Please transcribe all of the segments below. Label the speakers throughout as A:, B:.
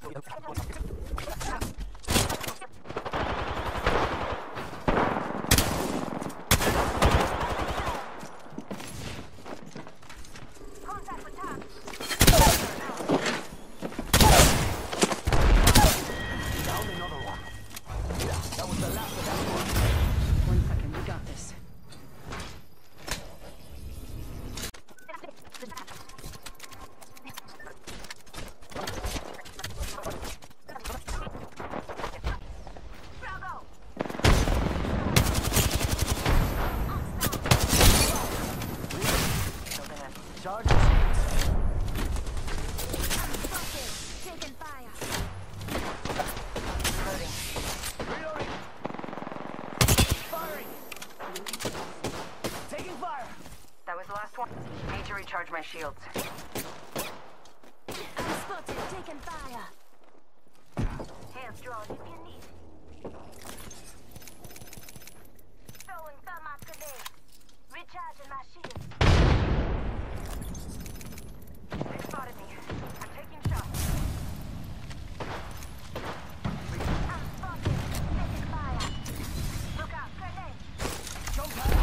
A: Recharge my shields.
B: I'm spotted, taking fire. Hands drawn if you need. Throwing thermite grenade. Recharging my shield.
A: They spotted me. I'm taking shots.
B: I'm spotted, taking fire. Look out, grenade.
A: Jump out!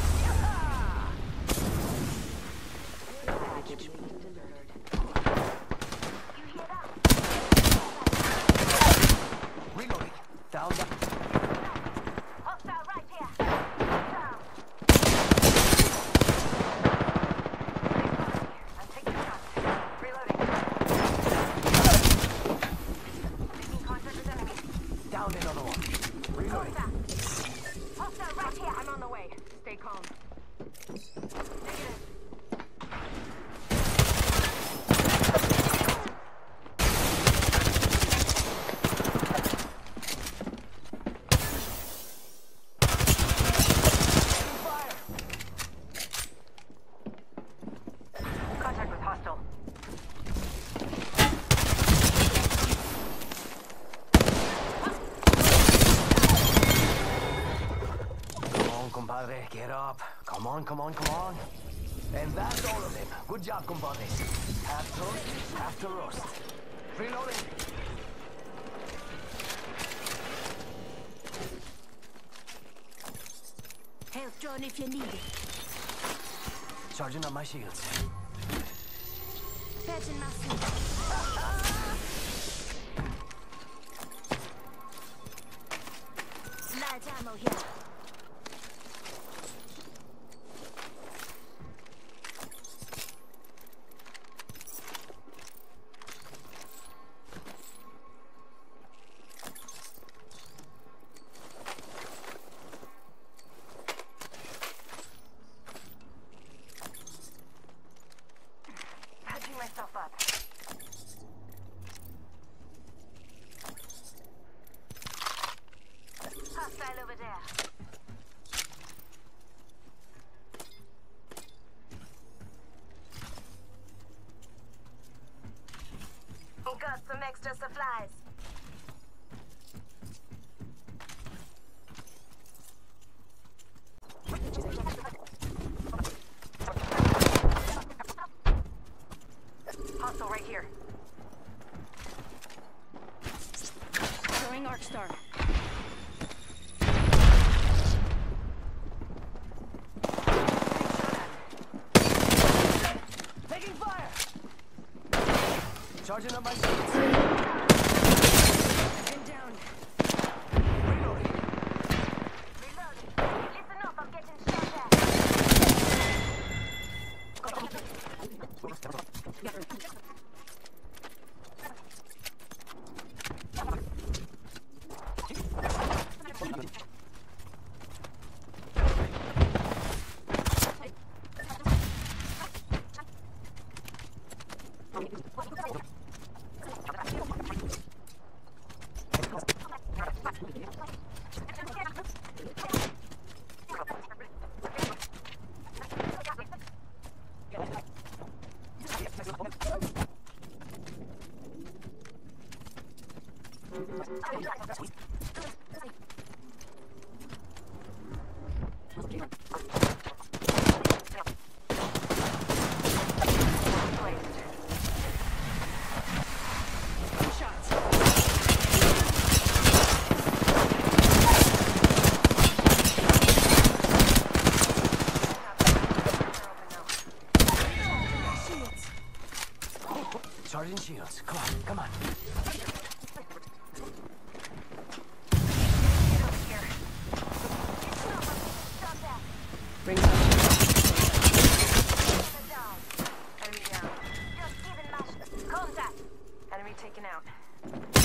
A: Reloading. Down.
B: Hostile right here. Down.
A: I'm taking shots. Reloading. Making contact with enemy.
C: Down another one. Reloading.
B: Hostile right here.
A: I'm on the way. Stay calm. Negative. Contact with hostile.
C: Come on, compadre. Get up. Come on, come on, come on. And that's all of them. Good job, compadres. Half toast, half to roast. Reloading.
B: Health drawn if you need it.
C: Charging up my shields.
B: Patching my suit. Light ammo here.
A: Patching myself up.
B: Hostile over there. Got some extra supplies.
A: Hostile right here.
B: Throwing Arc Star.
C: Taking fire! Charging up my shields.
A: And down.
C: Reloading.
B: Reloading. Listen up, I'm getting shot at.
A: Shots.
C: Charging shields. Come on, come on.
B: Get over here. Stop that.
D: Bring up.
B: Enemy down. Enemy down. Just giving mash. Contact. Enemy taken out.